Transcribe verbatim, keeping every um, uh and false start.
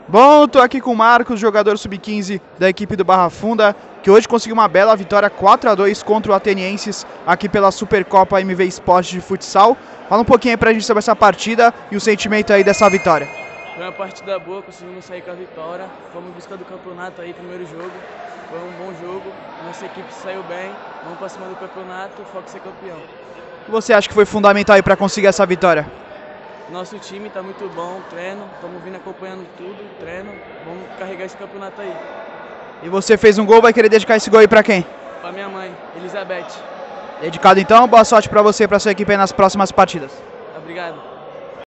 Bom, tô aqui com o Marcos, jogador sub quinze da equipe do Barra Funda, que hoje conseguiu uma bela vitória quatro a dois contra o Atenienses aqui pela Supercopa M V Sport de futsal. Fala um pouquinho aí pra gente sobre essa partida e o sentimento aí dessa vitória. Foi uma partida boa, conseguimos sair com a vitória. Fomos em busca do campeonato aí, primeiro jogo. Foi um bom jogo, nossa equipe saiu bem. Vamos pra cima do campeonato, foco em ser campeão. O que você acha que foi fundamental aí pra conseguir essa vitória? Nosso time tá muito bom, treino, estamos vindo acompanhando tudo, treino. Vamos carregar esse campeonato aí. E você fez um gol, vai querer dedicar esse gol aí pra quem? Pra minha mãe, Elizabeth. Dedicado então, boa sorte pra você e pra sua equipe aí nas próximas partidas. Obrigado.